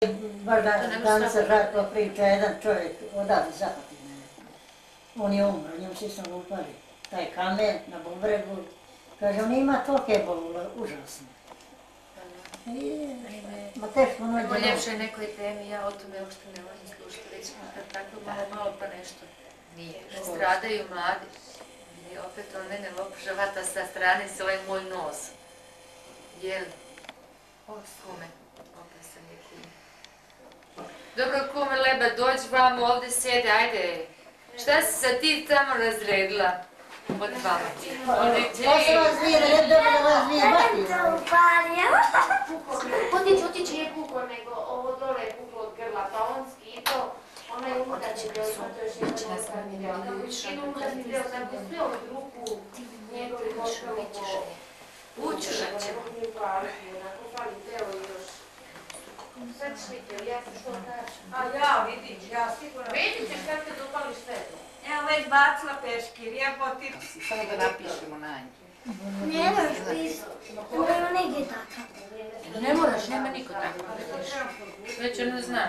Baš dan se žarko priča, jedan čovjek odavde zapati mene. On je umro, njemu svi smo upali. Taj kamen na bubregu, kaže, on ima tolike bole, užasne. Ma teško noć. Evo ljepše nekoj temi, ja o tome uopšte ne volim slušati, već tako malo pa nešto. Nije. Stradaju mladi. I opet on mene lopužavata sa strane svoje moj nos. Jel? Kume. Opet sam je kume. Dobro, kume Leba, dođi vam ovdje sjede, ajde. Šta si sa ti tamo razredila? Od vama ti. Ko se vas nije, da ne dobro da vas nije batio. Otići je kuko, nego ovo dole je kuko od grla, pa on skito, ona je unutarnji deo, ima to još jedan unutarnji deo. Ima unutarnji deo, tako sve od ruku, njegovi ostalo po... Učušat ćemo. Onako fali telo i još. Sad ćeš vidjeti, ja sam što kažem. A ja vidiš, ja sigurno... Vidit ćeš kako te dopališ svetlo. Evo već bacila peškir, jeboti. Samo da napišemo na nju. Ne moraš pisati. Nema negdje tako. Ne moraš, nema niko tako. Već ono zna.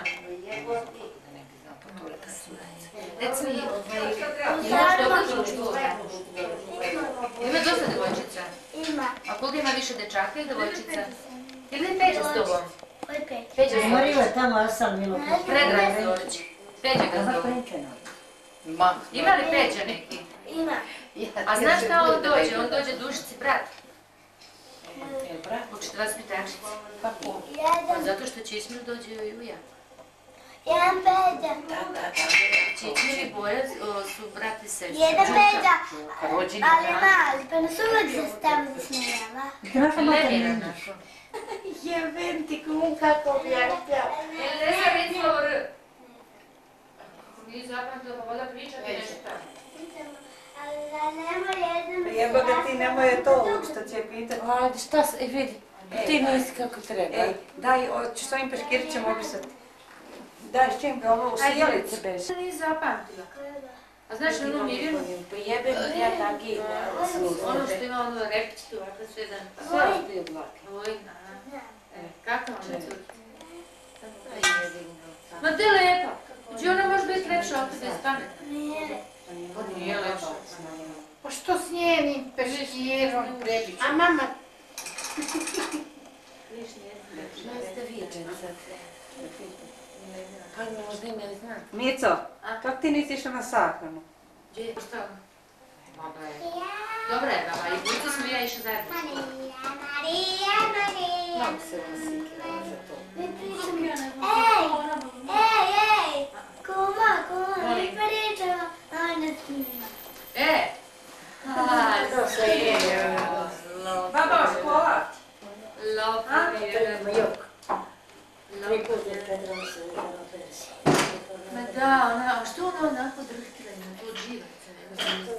Reci mi, imaš dobro društvo? Ima dosta devojčica? Ima. A koliko ima više dečaka i devojčica? Ili je Peđa s tobom? Koji pet? Peđa Zorić. Morio je tamo Asal Milo. Predrag Zorić. Peđa ga zove. Ima li Peđa neki? Ima. A znaš šta on dođe? On dođe Dušici brat. Jel brat? Učite vas pitačice. Kako? Zato što Čičmir dođe i Uja. Jedan Peđa. Čičmir i Boja su brat i sestra. Jedan Peđa. Rođeni Ali mali, pa nas uvijek zastavno zasmijava. Naša mater Lenina nije. naša. Jebem ti kum kako bi ja htjela. Jel ne znam recimo R? Nije zapamtila pa voda pričati nešto tako. Ali nemoj jedan... Jeba ga ti, nemoj to što će pitati. Ajde, šta se, vidi, ti nisi kako treba. Ej, daj, s ovim peškirićem obisati. Daj, s čim ga ovo u sjelicu. Šta nije zapamtila? A znaš onu Mirjanu? Pa jebem ja taki. Ono što ima ono repičtu, ovako sve dan. Sve ostaje blake. Vojn, aha. Kako vam ne curiti? Ma te lepa. Znači ona može biti lepša od tebe, pametna. Nije. Pa nije lepša. Pa što s njenim peškirom prebiću? A mama... Šta ste viđen sad? Pa možda i ne znam. Mico, kako ti nisi išla na sahranu? Gdje? Šta? Baba je. Dobra je baba, i budice smo ja išli zajedno. Marija. Mam se vasikila za to. Mi pričamo... Ej! Kuma, mi pričamo... Ona snima. Baba, škola? Ma jok. Tri puta je Petra se operacija. Ma da, ona, a što ona onako drhtila ima to od živaca?